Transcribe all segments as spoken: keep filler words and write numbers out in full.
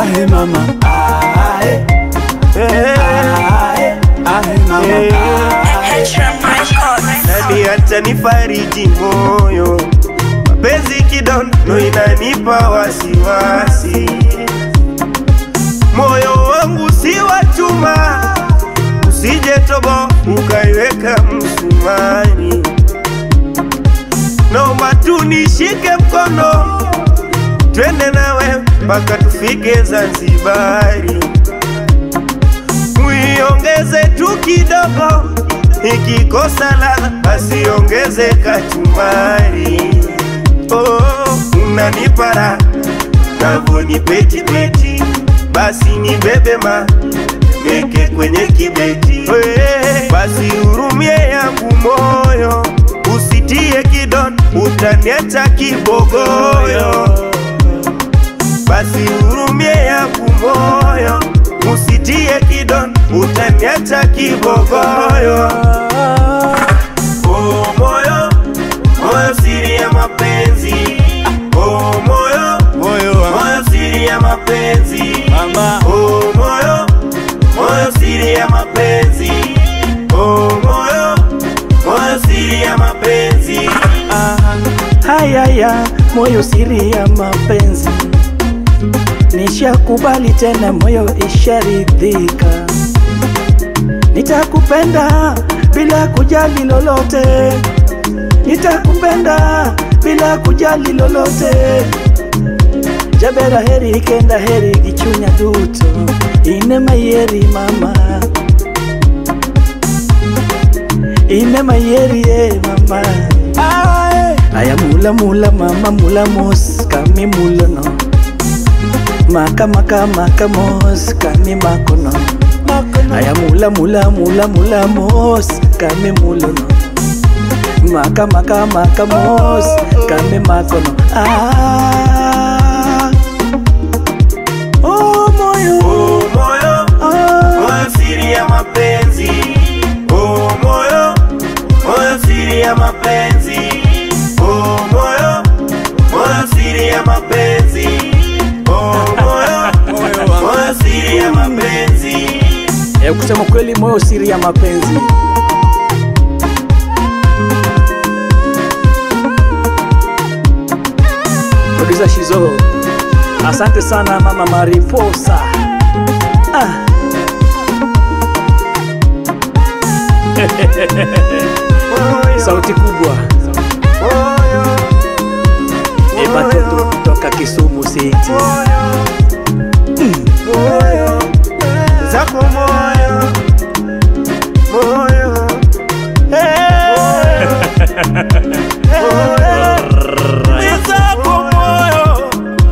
ahe mama, ahe, ahe, ahe mama. Nani hata nifariji moyo, mapenzi kidono inanipa wasiwasi. Moyo wangu si wa chuma, usije tobo ukaiweka msumari. Naomba tu nishike mkono, twende nawe mpaka tufike Zanzibari. Muiongeze tu kidogo, ikikosa ladha basi ongeze kachumbari. Oh, unanipara navo ni peti peti, basi ni bebe ma meke kwenye kibeti. Basi urumie yangu moyo, usitie kidon utaniacha kibogoyo. Basi urumie yangu moyo, usitie kidon utaniacha kibogoyo. Oh moyo, moyo siri ya mapenzi. Oh moyo, moyo, moyo siri ya mapenzi. Mama. Oh moyo, moyo siri ya mapenzi. Oh moyo, moyo siri ya mapenzi. Haya ya moyo siri ya mapenzi, nishakubali tena moyo isharidhika. Nitakupenda bila kujali lolote, nitakupenda bila kujali lolote. Jabera heri kenda heri gichunya duto, ine mayeri mama, ine mayeri eh mama. Aya mula mula mama mula mos kami mula no, maka maka maka mos kami makono. Aya mula mula mula mula mos kami mula no, maka maka maka mos kami makono. Ah, oh moyo, oh moyo, ah, moyo siri ya mapenzi. Oh moyo, moyo siri ya mapenzi. Oh moyo, moyo siri ya mapenzi. Oh moyo, moyo siri ya mapenzi. Eh, kusema kweli moyo siri ya mapenzi. Producer Shizo, asante sana mama Mariposa. Ah. Sauti kubwa. Ebate kutoka Kisumu City. Moyo, zako moyo, moyo, zako moyo,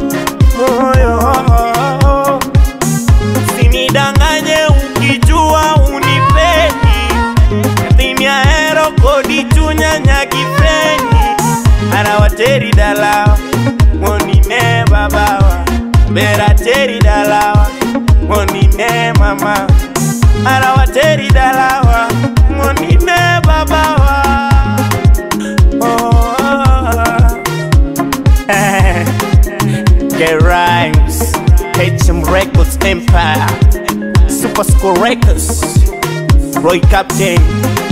moyo. Usinidanganye ukijua unipendi, timia hero kodi chunyanya kifeni. Arawateri dalawa, monine babawa, berateri dalawa, monine mama. Arawateri dalawa, monine babawa. Oh, Get Rhymes, H M Records Empire, Super School Records, Roy Captain.